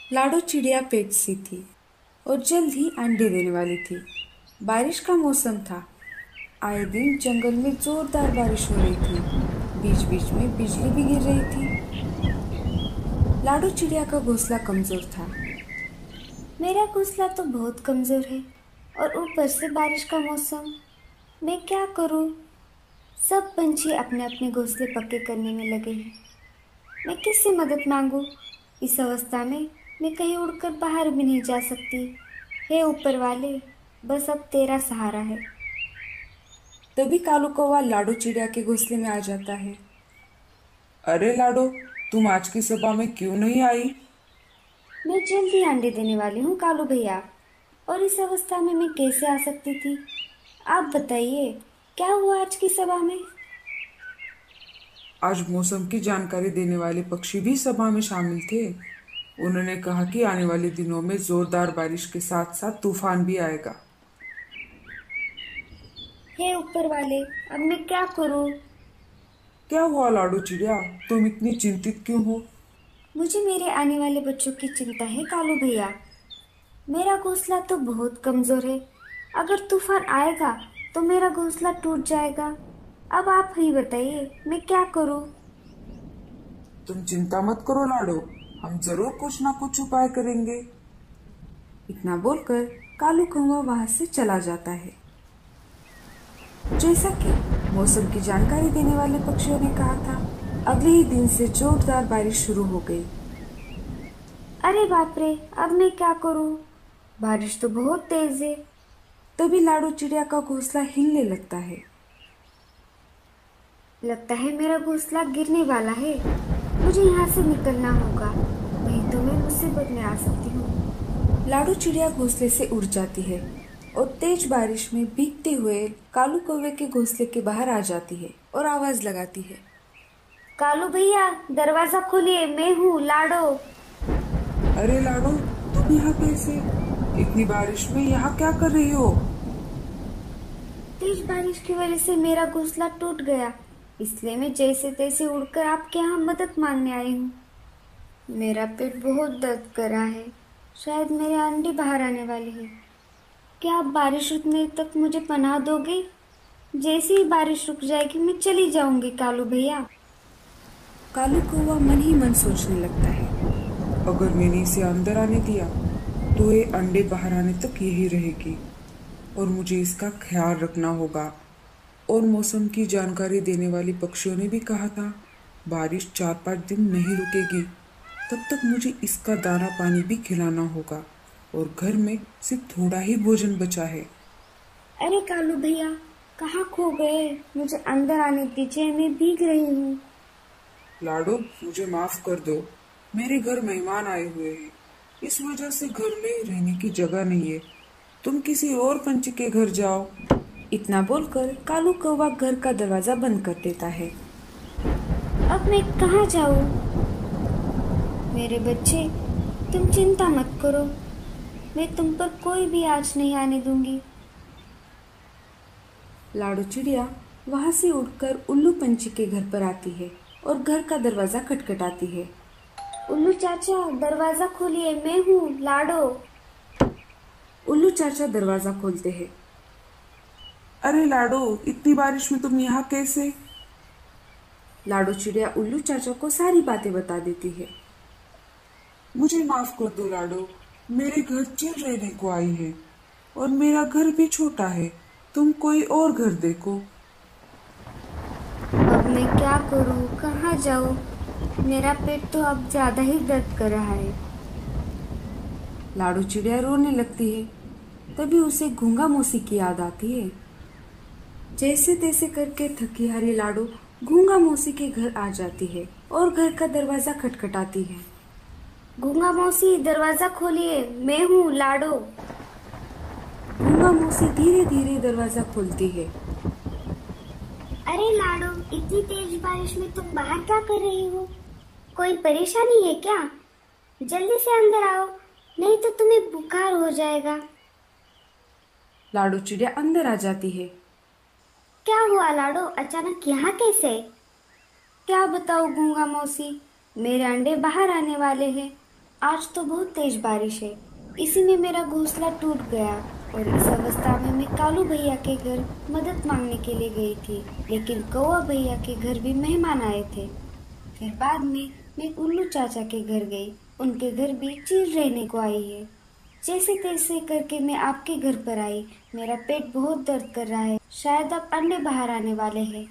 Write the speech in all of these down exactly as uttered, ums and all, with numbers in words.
लाडो चिड़िया पेट सी थी और जल्द ही अंडे देने वाली थी। बारिश का मौसम था। आए दिन जंगल में जोरदार बारिश हो रही थी। बीच बीच में बिजली भी गिर रही थी। लाडो चिड़िया का घोंसला कमजोर था। मेरा घोंसला तो बहुत कमजोर है और ऊपर से बारिश का मौसम। मैं क्या करूं? सब पंछी अपने अपने घोंसले पक्के करने में लगे हैं। मैं किससे मदद मांगू? इस अवस्था में मैं कहीं उड़कर बाहर भी नहीं जा सकती। हे ऊपर वाले, बस अब तेरा सहारा है। तभी कालू कौवा लाडो चिड़िया के घोंसले में आ जाता है। अरे लाडो, तुम आज की सभा में क्यों नहीं आई? मैं जल्द ही अंडे देने वाली हूँ कालू भैया, और इस अवस्था में मैं कैसे आ सकती थी? आप बताइए, क्या हुआ आज की सभा में? आज मौसम की जानकारी देने वाले पक्षी भी सभा में शामिल थे। उन्होंने कहा कि आने वाले दिनों में जोरदार बारिश के साथ साथ तूफान भी आएगा। हे ऊपर वाले, अब मैं क्या करूँ? क्या हुआ लाडो चिड़िया, तुम इतनी चिंतित क्यों हो? मुझे मेरे आने वाले बच्चों की चिंता है कालू भैया। मेरा घोंसला तो बहुत कमजोर है। अगर तूफान आएगा तो मेरा घोंसला टूट जाएगा। अब आप ही बताइए, मैं क्या करूं? तुम चिंता मत करो लाडो, हम जरूर कुछ ना कुछ उपाय करेंगे। इतना बोलकर कालू कौवा वहां से चला जाता है। जैसा कि मौसम की जानकारी देने वाले पक्षियों ने कहा था, अगले ही दिन से जोरदार बारिश शुरू हो गई। अरे बाप रे, अब मैं क्या करूं? बारिश तो बहुत तेज है। तभी लाडो चिड़िया का घोंसला हिलने लगता है। लगता है मेरा घोंसला गिरने वाला है। मुझे यहाँ से निकलना होगा, नहीं तो मैं मुसीबत में आ सकती हूँ। लाडो चिड़िया घोंसले से उड़ जाती है और तेज बारिश में भीगते हुए कालू कौवे के घोंसले के बाहर आ जाती है और आवाज लगाती है। कालू भैया, दरवाजा खोलिए, मैं हूँ लाडो। अरे लाडो, तुम यहाँ कैसे? इतनी बारिश में यहाँ क्या कर रही हो? तेज बारिश की वजह से मेरा घोंसला टूट गया, इसलिए मैं जैसे तैसे उड़कर आपके यहाँ मदद मांगने आई हूँ। मेरा पेट बहुत दर्द कर रहा है। शायद मेरे अंडे बाहर आने वाले हैं। क्या आप बारिश रुकने तक मुझे पनाह दोगे? जैसे ही बारिश रुक जाएगी मैं चली जाऊंगी कालू भैया। कालू कौवा मन ही मन सोचने लगता है। अगर मैंने इसे अंदर आने दिया तो ये अंडे बाहर आने तक यही रहेगी और मुझे इसका ख्याल रखना होगा। और मौसम की जानकारी देने वाले पक्षियों ने भी कहा था, बारिश चार पाँच दिन नहीं रुकेगी। तब तक मुझे इसका दाना पानी भी खिलाना होगा और घर में सिर्फ थोड़ा ही भोजन बचा है। अरे कालू भैया, कहाँ खो गए? मुझे अंदर आने दीजिए, मैं भीग रही हूँ। लाडो, मुझे माफ कर दो, मेरे घर मेहमान आए हुए हैं, इस वजह से घर में रहने की जगह नहीं है। तुम किसी और पंछी के घर जाओ। इतना बोलकर कालू कौवा घर का दरवाजा बंद कर देता है। अब मैं कहाँ जाऊँ? मेरे बच्चे, तुम चिंता मत करो, मैं तुम पर कोई भी आँच नहीं आने दूंगी। लाडो चिड़िया वहां से उड़कर उल्लू पंछी के घर पर आती है और घर का दरवाजा खटखटाती है। उल्लू चाचा, दरवाजा खोलिए, मैं हूँ लाडो। उल्लू चाचा दरवाजा खोलते हैं। अरे लाडो, इतनी बारिश में तुम यहाँ कैसे? लाडो चिड़िया उल्लू चाचा को सारी बातें बता देती है। मुझे माफ कर दो लाडो, मेरे घर चिल रहने को आई है और मेरा घर भी छोटा है, तुम कोई और घर देखो। अब मैं क्या करूँ, कहाँ जाऊँ? मेरा पेट तो अब ज्यादा ही दर्द कर रहा है। लाडो चिड़िया रोने लगती है। तभी उसे गूंगा मौसी की याद आती है। जैसे तैसे करके थकी हारी लाडो गूंगा मौसी के घर आ जाती है और घर का दरवाजा खटखटाती है। गूंगा मौसी, दरवाजा खोलिए, मैं हूँ लाडो। गूंगा मौसी धीरे धीरे दरवाजा खोलती है। अरे लाडो, इतनी तेज बारिश में तुम बाहर क्या कर रही हो? कोई परेशानी है क्या? जल्दी से अंदर आओ, नहीं तो तुम्हें बुखार हो जाएगा। लाडो चिड़िया अंदर आ जाती है। क्या हुआ लाडो, अचानक यहाँ कैसे? क्या बताओ गूंगा मौसी, मेरे अंडे बाहर आने वाले हैं। आज तो बहुत तेज बारिश है, इसी में मेरा घोंसला टूट गया और इस अवस्था में मैं कालू भैया के घर मदद मांगने के लिए गई थी, लेकिन कौवा भैया के घर भी मेहमान आए थे। फिर बाद में मैं उल्लू चाचा के घर गई, उनके घर भी चील रहने को आई है। जैसे तैसे करके मैं आपके घर पर आई। मेरा पेट बहुत दर्द कर रहा है, शायद अब अंडे बाहर आने वाले हैं।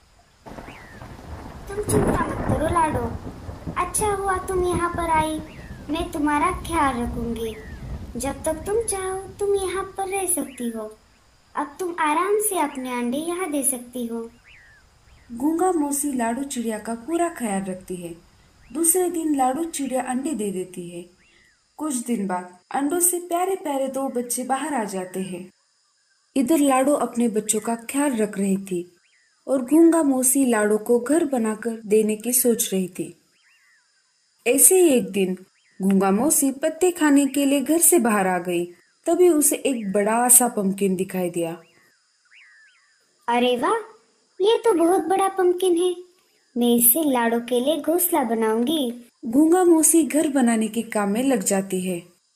तुम चिंता मत करो लाडो, अच्छा हुआ तुम यहाँ पर आई। मैं तुम्हारा ख्याल रखूंगी। जब तक तुम चाहो तुम यहाँ पर रह सकती हो। अब तुम आराम से अपने अंडे यहाँ दे सकती हो। गूंगा मौसी लाडू चिड़िया का पूरा ख्याल रखती है। दूसरे दिन लाडू चिड़िया अंडे दे देती है। कुछ दिन बाद अंडों से प्यारे प्यारे दो बच्चे बाहर आ जाते हैं। इधर लाडो अपने बच्चों का ख्याल रख रही थी और गूंगा मौसी लाडो को घर बनाकर देने की सोच रही थी। ऐसे ही एक दिन गूंगा मौसी पत्ते खाने के लिए घर से बाहर आ गई। तभी उसे एक बड़ा सा पंपकिन दिखाई दिया। अरे वाह, ये तो बहुत बड़ा पंपकिन है। मैं इससे लाडो के लिए घोंसला बनाऊंगी। गूंगा मौसी घर बनाने के काम में लग जाती है।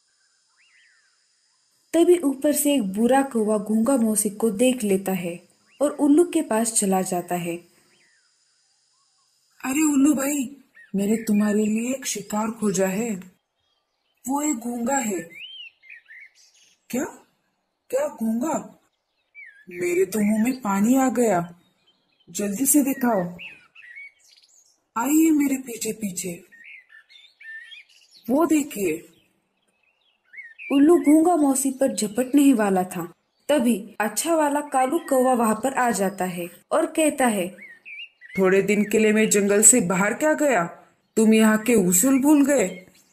तभी ऊपर से एक बुरा कौवा गूंगा मौसी को देख लेता है और उल्लू के पास चला जाता है। अरे उल्लू भाई, मैंने तुम्हारे लिए एक शिकार खोजा है। वो एक गूंगा है। क्या क्या गूंगा? मेरे तो मुंह में पानी आ गया। जल्दी से दिखाओ। आइए मेरे पीछे पीछे। वो देखिए। उल्लू गूंगा मौसी पर झपटने ही वाला था। तभी अच्छा वाला कालू कौवा वहां पर आ जाता है और कहता है, थोड़े दिन के लिए मैं जंगल से बाहर क्या गया? तुम यहाँ के उसूल भूल गए?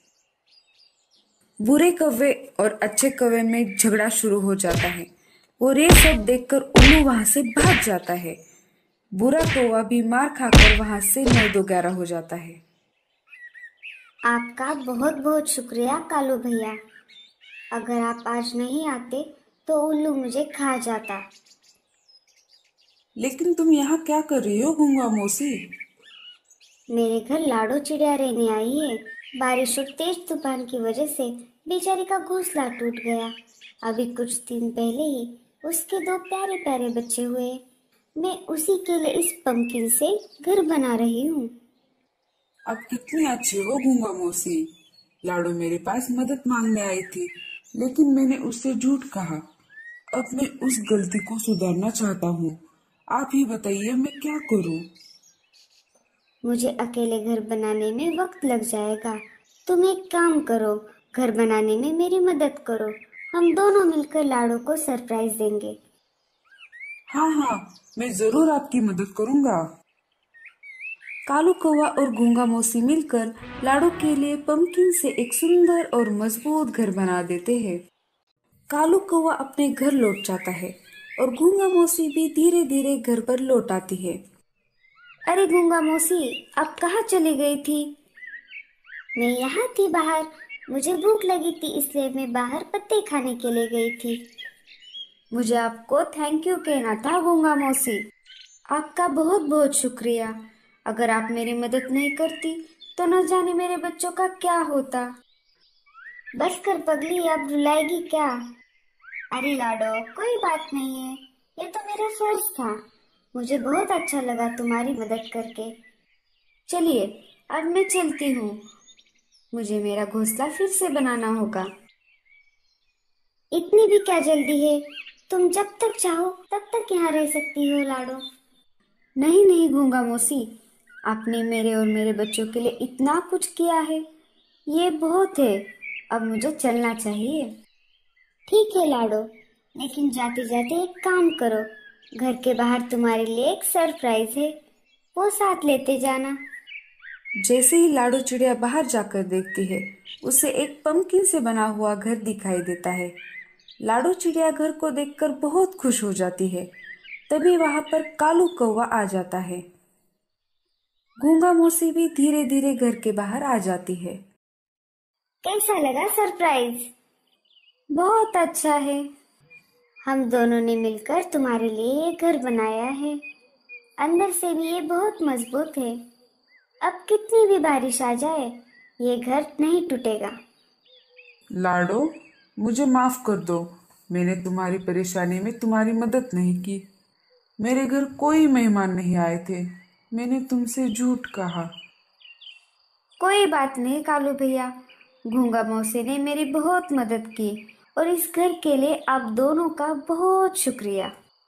बुरे कौवे और अच्छे कौवे में झगड़ा शुरू हो जाता है और ये सब देखकर उल्लू वहां से भाग जाता है। बुरा कौवा भी मार खाकर वहां से नौ दो ग्यारह हो जाता है। आपका बहुत बहुत शुक्रिया कालू भैया। अगर आप आज नहीं आते तो उल्लू मुझे खा जाता। लेकिन तुम यहाँ क्या कर रही हो गूंगा मौसी? मेरे घर लाडो चिड़िया रहने आई है। बारिश और तेज तूफान की वजह से बेचारी का घोंसला टूट गया। अभी कुछ दिन पहले ही उसके दो प्यारे प्यारे बच्चे हुए। मैं उसी के लिए इस पंपकिन से घर बना रही हूँ। अब कितनी अच्छी हो गूंगा मौसी। लाडो मेरे पास मदद मांगने आई थी, लेकिन मैंने उससे झूठ कहा। अब मैं उस गलती को सुधारना चाहता हूँ। आप ही बताइए मैं क्या करूँ? मुझे अकेले घर बनाने में वक्त लग जाएगा। तुम एक काम करो, घर बनाने में मेरी मदद करो। हम दोनों मिलकर लाडो को सरप्राइज देंगे। हाँ हाँ, मैं जरूर आपकी मदद करूँगा। कालू कौवा और गूंगा मौसी मिलकर लाडो के लिए पंपकिन से एक सुंदर और मजबूत घर बना देते हैं। कालू कौवा अपने घर लौट जाता है और गूंगा मौसी भी धीरे धीरे घर पर लौट आती है। अरे गूंगा मौसी, अब कहाँ चली गई थी? मैं यहाँ थी बाहर। मुझे भूख लगी थी, इसलिए मैं बाहर पत्ते खाने के लिए गई थी। मुझे आपको थैंक यू कहना था गूंगा मौसी। आपका बहुत बहुत शुक्रिया। अगर आप मेरी मदद नहीं करती तो न जाने मेरे बच्चों का क्या होता। बस कर पगली, अब रुलाएगी क्या? अरे लाडो, कोई बात नहीं है। ये तो मेरा फर्ज था। मुझे बहुत अच्छा लगा तुम्हारी मदद करके। चलिए अब मैं चलती हूँ। मुझे मेरा घोंसला फिर से बनाना होगा। इतनी भी क्या जल्दी है? तुम जब तक चाहो तब तक यहाँ रह सकती हो लाडो। नहीं नहीं गूंगा मौसी, आपने मेरे और मेरे बच्चों के लिए इतना कुछ किया है, ये बहुत है। अब मुझे चलना चाहिए। ठीक है लाडो, लेकिन जाते जाते एक काम करो। घर के बाहर तुम्हारे लिए एक सरप्राइज है, वो साथ लेते जाना। जैसे ही लाडो चिड़िया बाहर जाकर देखती है, उसे एक पंपकिन से बना हुआ घर दिखाई देता है। लाडो चिड़िया घर को देखकर बहुत खुश हो जाती है। तभी वहां पर कालू कौवा आ जाता है। गूंगा मौसी भी धीरे धीरे घर के बाहर आ जाती है। कैसा लगा सरप्राइज? बहुत अच्छा है। हम दोनों ने मिलकर तुम्हारे लिए ये घर बनाया है। अंदर से भी ये बहुत मजबूत है। अब कितनी भी बारिश आ जाए, ये घर नहीं टूटेगा। लाडो, मुझे माफ कर दो। मैंने तुम्हारी परेशानी में तुम्हारी मदद नहीं की। मेरे घर कोई मेहमान नहीं आए थे। मैंने तुमसे झूठ कहा। कोई बात नहीं कालू भैया, गूंगा मौसी ने मेरी बहुत मदद की और इस घर के लिए आप दोनों का बहुत शुक्रिया।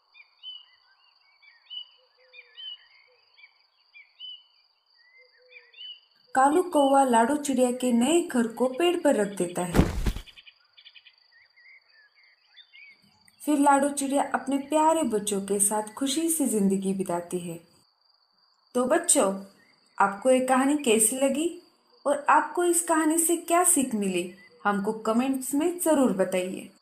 कालू कौवा लाडो चिड़िया के नए घर को पेड़ पर रख देता है। फिर लाडो चिड़िया अपने प्यारे बच्चों के साथ खुशी से जिंदगी बिताती है। तो बच्चों, आपको ये कहानी कैसी लगी और आपको इस कहानी से क्या सीख मिली, हमको कमेंट्स में ज़रूर बताइए।